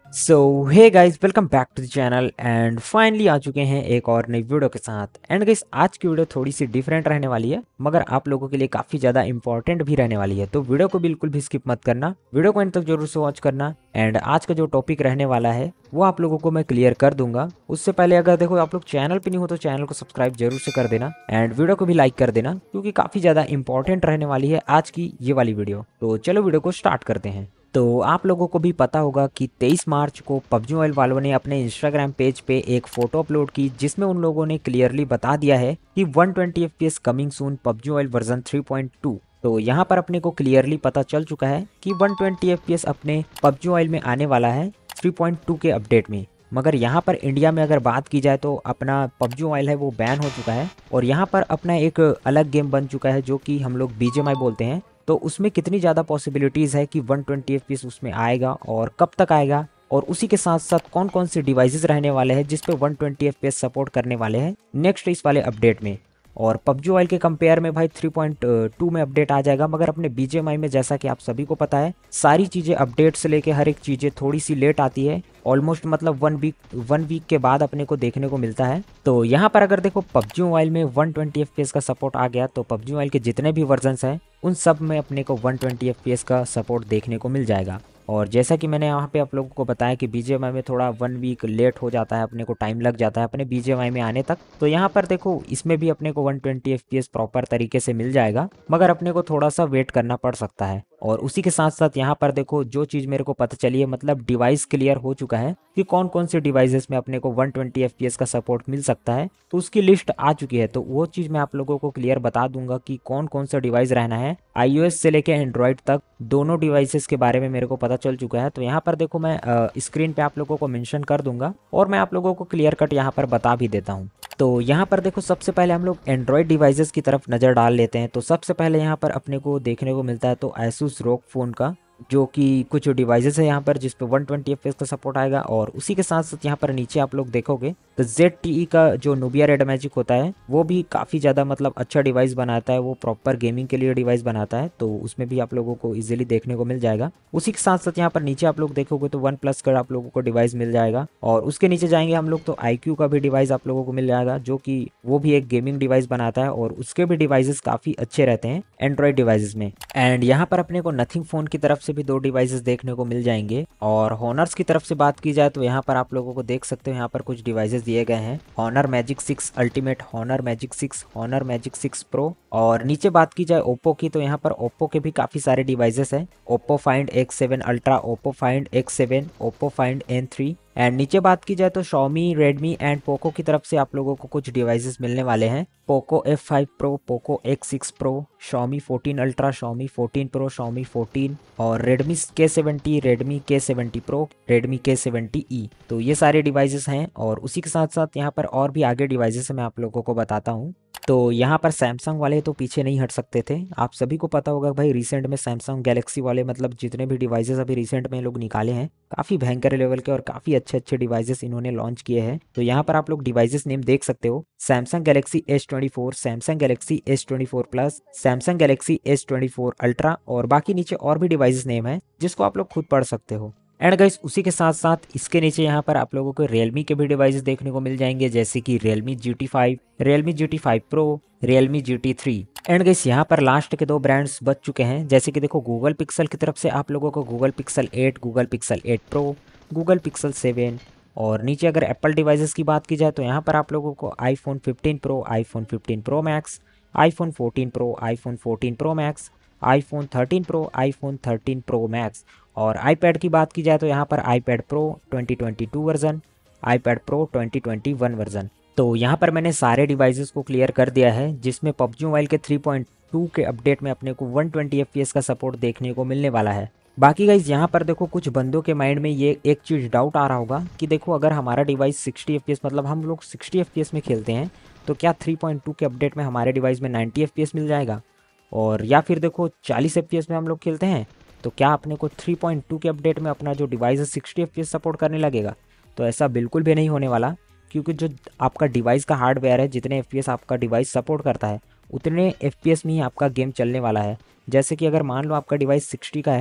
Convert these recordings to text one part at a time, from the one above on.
So hey guys, welcome back to the channel and finally आ चुके हैं एक और नई वीडियो के साथ। एंड गाइस, आज की वीडियो थोड़ी सी डिफरेंट रहने वाली है, मगर आप लोगों के लिए काफ़ी ज़्यादा इंपॉर्टेंट भी रहने वाली है। तो वीडियो को बिल्कुल भी स्किप मत करना, वीडियो को एंड तक जरूर से वॉच करना। एंड आज का जो टॉपिक रहने वाला है वो आप लोगों को मैं क्लियर कर दूंगा। उससे पहले अगर देखो आप लोग चैनल पे नहीं हो तो चैनल को सब्सक्राइब जरूर से कर देना एंड वीडियो को भी लाइक कर देना, क्योंकि काफ़ी ज़्यादा इंपॉर्टेंट रहने वाली है आज की ये वाली वीडियो। तो चलो वीडियो को स्टार्ट करते हैं। तो आप लोगों को भी पता होगा कि 23 मार्च को पबजी मोबाइल वालों ने अपने इंस्टाग्राम पेज पे एक फोटो अपलोड की, जिसमें उन लोगों ने क्लियरली बता दिया है कि 120 FPS coming soon PUBG mobile version 3.2। तो यहाँ पर अपने को क्लियरली पता चल चुका है कि 120 एफपीएस अपने पबजी मोबाइल में आने वाला है 3.2 के अपडेट में। मगर यहाँ पर इंडिया में अगर बात की जाए तो अपना पबजी मोबाइल है वो बैन हो चुका है, और यहाँ पर अपना एक अलग गेम बन चुका है जो कि हम लोग बीजीएमआई बोलते हैं। तो उसमें कितनी ज़्यादा पॉसिबिलिटीज़ है कि 120 एफपीएस उसमें आएगा और कब तक आएगा, और उसी के साथ साथ कौन कौन से डिवाइसेस रहने वाले हैं जिस पे 120 एफपीएस सपोर्ट करने वाले हैं नेक्स्ट इस वाले अपडेट में। और पबजी मोबाइल के कंपेयर में भाई 3.2 में अपडेट आ जाएगा, मगर अपने बीजीएमआई में जैसा कि आप सभी को पता है सारी चीज़ें अपडेट से लेके हर एक चीज़ें थोड़ी सी लेट आती है। ऑलमोस्ट मतलब वन वीक के बाद अपने को देखने को मिलता है। तो यहाँ पर अगर देखो पबजी मोबाइल में 120 एफपीएस का सपोर्ट आ गया तो पबजी मोबाइल के जितने भी वर्जन्स हैं उन सब में अपने को 120 एफपीएस का सपोर्ट देखने को मिल जाएगा। और जैसा कि मैंने यहाँ पे आप लोगों को बताया कि बीजीएमआई में थोड़ा वन वीक लेट हो जाता है, अपने को टाइम लग जाता है अपने बीजीएमआई में आने तक। तो यहाँ पर देखो इसमें भी अपने को 120 एफपीएस प्रॉपर तरीके से मिल जाएगा, मगर अपने को थोड़ा सा वेट करना पड़ सकता है। और उसी के साथ साथ यहाँ पर देखो जो चीज़ मेरे को पता चली है, मतलब डिवाइस क्लियर हो चुका है कि कौन कौन से डिवाइसेस में अपने को 120 एफपीएस का सपोर्ट मिल सकता है। तो उसकी लिस्ट आ चुकी है, तो वो चीज़ मैं आप लोगों को क्लियर बता दूंगा कि कौन कौन सा डिवाइस रहना है। आईओएस से लेके एंड्रॉयड तक दोनों डिवाइसेस के बारे में मेरे को पता चल चुका है। तो यहाँ पर देखो मैं स्क्रीन पे आप लोगों को मेंशन कर दूंगा और मैं आप लोगों को क्लियर कट यहाँ पर बता भी देता हूँ। तो यहाँ पर देखो सबसे पहले हम लोग एंड्रॉयड डिवाइसेस की तरफ नज़र डाल लेते हैं। तो सबसे पहले यहाँ पर अपने को देखने को मिलता है तो Asus ROG फ़ोन का, जो कि कुछ डिवाइसेस है यहाँ पर जिस पे 120 एफपीएस का सपोर्ट आएगा। और उसी के साथ साथ यहाँ पर नीचे आप लोग देखोगे तो ZTE का जो Nubia Red Magic होता है वो भी काफ़ी ज़्यादा मतलब अच्छा डिवाइस बनाता है, वो प्रॉपर गेमिंग के लिए डिवाइस बनाता है। तो उसमें भी आप लोगों को इजीली देखने को मिल जाएगा। उसी के साथ साथ यहाँ पर नीचे आप लोग देखोगे तो OnePlus का आप लोगों को डिवाइस मिल जाएगा, और उसके नीचे जाएंगे हम लोग तो iQOO का भी डिवाइस आप लोगों को मिल जाएगा, जो कि वो भी एक गेमिंग डिवाइस बनाता है और उसके भी डिवाइसेस काफ़ी अच्छे रहते हैं एंड्रॉयड डिवाइसेस में। एंड यहाँ पर अपने को नथिंग फ़ोन की तरफ से भी दो डिवाइसेस देखने को मिल जाएंगे। और हॉनर्स की तरफ से बात की जाए तो यहाँ पर आप लोगों को देख सकते हो यहाँ पर कुछ डिवाइसेस दिए गए हैं, Honor Magic 6 ultimate, Honor Magic 6, Honor Magic 6 pro. और नीचे बात की जाए ओप्पो की तो यहाँ पर ओप्पो के भी काफ़ी सारे डिवाइसेस हैं, Oppo Find X7 ultra, Oppo Find X7, Oppo Find N3। And नीचे बात की जाए तो Xiaomi, रेडमी एंड पोको की तरफ से आप लोगों को कुछ डिवाइसेस मिलने वाले हैं, Poco F5 pro, Poco X6 pro, Xiaomi 14 ultra, Xiaomi 14 pro, Xiaomi 14, और Redmi K70, Redmi K70 pro, Redmi K70e। तो ये सारे डिवाइसेस हैं। और उसी के साथ साथ यहाँ पर और भी आगे डिवाइसेस मैं आप लोगों को बताता हूँ। तो यहाँ पर सैमसंग वाले तो पीछे नहीं हट सकते थे। आप सभी को पता होगा भाई रिसेंट में सैमसंग गैलेक्सी वाले मतलब जितने भी डिवाइसेस अभी रिसेंट में लोग निकाले हैं काफ़ी भयंकर लेवल के और काफ़ी अच्छे अच्छे डिवाइसेस इन्होंने लॉन्च किए हैं। तो यहाँ पर आप लोग डिवाइसेस नेम देख सकते हो, Samsung Galaxy S24, Samsung Galaxy S24 plus, Samsung Galaxy S24 ultra, और बाकी नीचे और भी डिवाइसेस नेम है जिसको आप लोग खुद पढ़ सकते हो। एंड गाइस उसी के साथ साथ इसके नीचे यहाँ पर आप लोगों को रियलमी के भी डिवाइसेस देखने को मिल जाएंगे, जैसे कि Realme GT5, Realme GT5 pro, Realme GT3। And guys यहाँ पर लास्ट के दो ब्रांड्स बच चुके हैं, जैसे कि देखो गूगल पिक्सल की तरफ से आप लोगों को Google Pixel 8, Google Pixel 8 pro, Google Pixel 7। और नीचे अगर एप्पल डिवाइसेस की बात की जाए तो यहाँ पर आप लोगों को iPhone 15 pro, iPhone 15 pro max, iPhone 14 pro, iPhone 14 pro max, iPhone 13 pro, iPhone 13 pro max. और आईपैड की बात की जाए तो यहाँ पर iPad pro 2022 version, iPad pro 2021 version. तो यहाँ पर मैंने सारे डिवाइसेस को क्लियर कर दिया है, जिसमें पबजी मोबाइल के 3.2 के अपडेट में अपने को 120 एफपीएस का सपोर्ट देखने को मिलने वाला है। बाकी गाइज यहाँ पर देखो कुछ बंदों के माइंड में ये एक चीज़ डाउट आ रहा होगा कि देखो अगर हमारा डिवाइस 60 एफपीएस मतलब हम लोग 60 एफपीएस में खेलते हैं तो क्या 3.2 के अपडेट में हमारे डिवाइस में 90 एफपीएस मिल जाएगा, और या फिर देखो 40 एफपीएस में हम लोग खेलते हैं तो क्या अपने को 3.2 के अपडेट में अपना जो डिवाइस है 60 एफपीएस सपोर्ट करने लगेगा। तो ऐसा बिल्कुल भी नहीं होने वाला, क्योंकि जो आपका डिवाइस का हार्डवेयर है जितने एफपीएस आपका डिवाइस सपोर्ट करता है उतने एफपीएस में ही आपका गेम चलने वाला है। जैसे कि अगर मान लो आपका डिवाइस 60 का है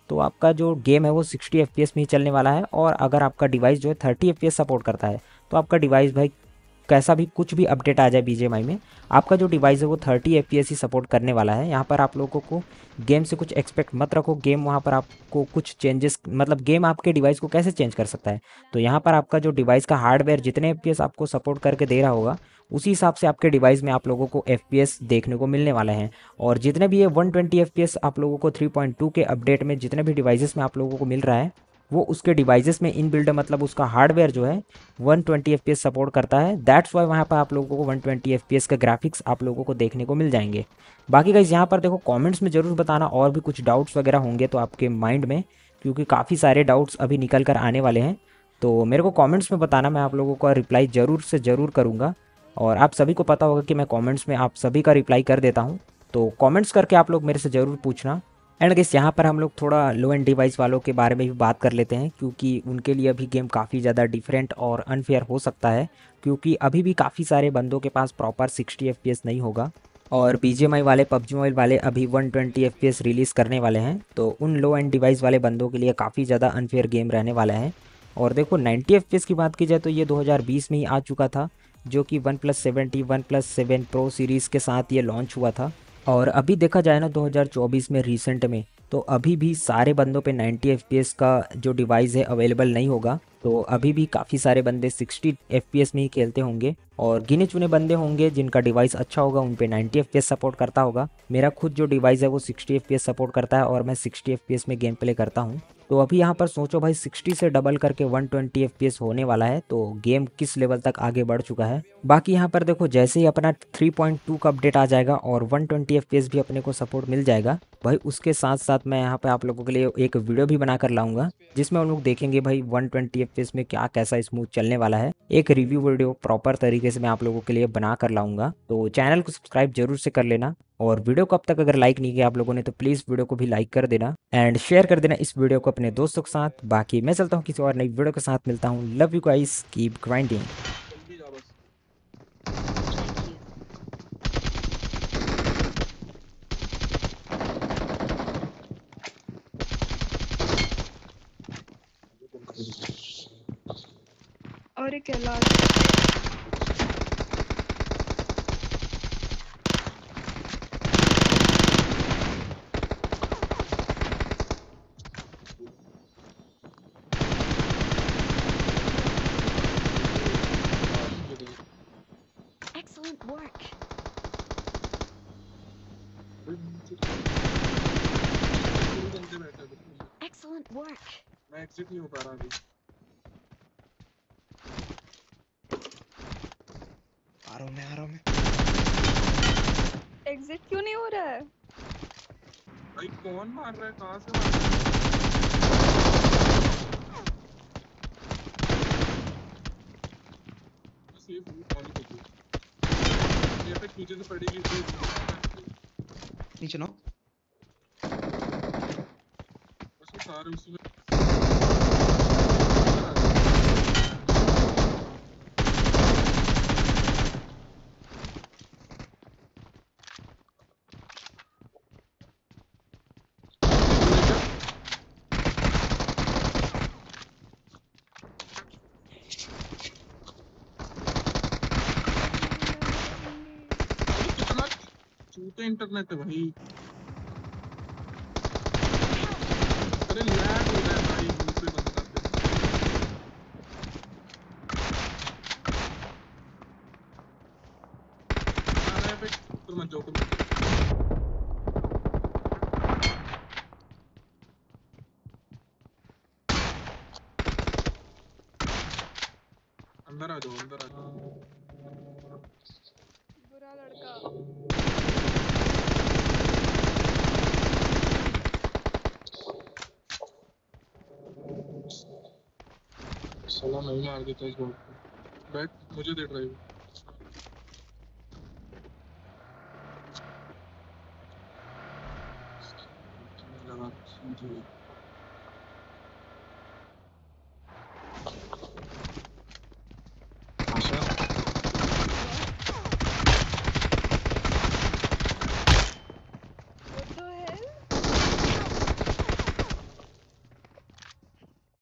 तो आपका जो गेम है वो 60 FPS में ही चलने वाला है। और अगर आपका डिवाइस जो है 30 FPS सपोर्ट करता है तो आपका डिवाइस भाई कैसा भी कुछ भी अपडेट आ जाए बीजीएमआई में, आपका जो डिवाइस है वो 30 FPS ही सपोर्ट करने वाला है। यहाँ पर आप लोगों को गेम से कुछ एक्सपेक्ट मत रखो। गेम वहाँ पर आपको कुछ चेंजेस, मतलब गेम आपके डिवाइस को कैसे चेंज कर सकता है, तो यहाँ पर आपका जो डिवाइस का हार्डवेयर जितने FPS आपको सपोर्ट करके दे रहा होगा उसी हिसाब से आपके डिवाइस में आप लोगों को FPS देखने को मिलने वाले हैं। और जितने भी ये 120 FPS आप लोगों को 3.2 के अपडेट में जितने भी डिवाइसेस में आप लोगों को मिल रहा है वो उसके डिवाइसेस में इन बिल्ड, मतलब उसका हार्डवेयर जो है 120 FPS सपोर्ट करता है। दैट्स वाई वहाँ पर आप लोगों को 120 FPS का ग्राफिक्स आप लोगों को देखने को मिल जाएंगे। बाकी गाइस यहाँ पर देखो कमेंट्स में ज़रूर बताना और भी कुछ डाउट्स वगैरह होंगे तो आपके माइंड में, क्योंकि काफ़ी सारे डाउट्स अभी निकल कर आने वाले हैं। तो मेरे को कमेंट्स में बताना, मैं आप लोगों का रिप्लाई ज़रूर से ज़रूर करूँगा। और आप सभी को पता होगा कि मैं कमेंट्स में आप सभी का रिप्लाई कर देता हूँ, तो कमेंट्स करके आप लोग मेरे से ज़रूर पूछना। एंड गेस यहाँ पर हम लोग थोड़ा लो एंड डिवाइस वालों के बारे में भी बात कर लेते हैं, क्योंकि उनके लिए अभी गेम काफ़ी ज़्यादा डिफरेंट और अनफेयर हो सकता है, क्योंकि अभी भी काफ़ी सारे बंदों के पास प्रॉपर 60 FPS नहीं होगा। और बीजीएमआई वाले, पबजी मोबाइल वाले अभी 120 FPS रिलीज़ करने वाले हैं, तो उन लो एंड डिवाइस वाले बंदों के लिए काफ़ी ज़्यादा अनफेयर गेम रहने वाला है। और देखो 90 FPS की बात की जाए तो ये 2020 में ही आ चुका था, जो कि वन प्लस 7 प्रो सीरीज़ के साथ ये लॉन्च हुआ था। और अभी देखा जाए ना 2024 में रिसेंट में, तो अभी भी सारे बंदों पे 90 FPS का जो डिवाइस है अवेलेबल नहीं होगा। तो अभी भी काफ़ी सारे बंदे 60 FPS में ही खेलते होंगे, और गिने चुने बंदे होंगे जिनका डिवाइस अच्छा होगा उन पे 90 FPS सपोर्ट करता होगा। मेरा खुद जो डिवाइस है वो 60 FPS सपोर्ट करता है और मैं 60 FPS में गेम प्ले करता हूँ। तो अभी यहाँ पर सोचो भाई 60 से डबल करके 120 FPS होने वाला है, तो गेम किस लेवल तक आगे बढ़ चुका है। बाकी यहाँ पर देखो जैसे ही अपना 3.2 का अपडेट आ जाएगा और 120 FPS भी अपने को सपोर्ट मिल जाएगा भाई, उसके साथ साथ मैं यहाँ पे आप लोगों के लिए एक वीडियो भी बनाकर लाऊंगा जिसमें हम लोग देखेंगे भाई 120 FPS में क्या कैसा स्मूथ चलने वाला है। एक रिव्यू वीडियो प्रॉपर तरीके से मैं आप लोगों के लिए बना कर लाऊंगा, तो चैनल को सब्सक्राइब जरूर से कर लेना। और वीडियो को अब तक अगर लाइक नहीं किया आप लोगों ने तो प्लीज़ वीडियो को भी लाइक कर देना एंड शेयर कर देना इस वीडियो को अपने दोस्तों के साथ। बाकी मैं चलता हूँ किसी और नई वीडियो के साथ, मिलता हूँ। Love you guys, keep grinding. जल्दी जा बस। अरे क्या लास्ट Excellent work. बंदे बैठे हैं बिल्कुल। Excellent work. मैं एग्जिट नहीं हो पा रहा अभी। आ रहा हूँ मैं। एग्जिट क्यों नहीं हो रहा है? भाई कौन मार रहा है, कहाँ से मार रहा है? सेफ हूँ, कौन नहीं ये पे पीछे से पड़ेगी तो नीचे नो बस वो सारे उसी में कितना चूते इंटरनेट है भाई। अरे लैग हो रहा है भाई दूसरे बंदा पे तो मत जाओ तुम। अंदर आ जाओ, अंदर आ जाओ। बुरा लड़का। साला नहीं मार देता इस बॉट को। बैठ, मुझे दे ड्राइव। लगा मुझे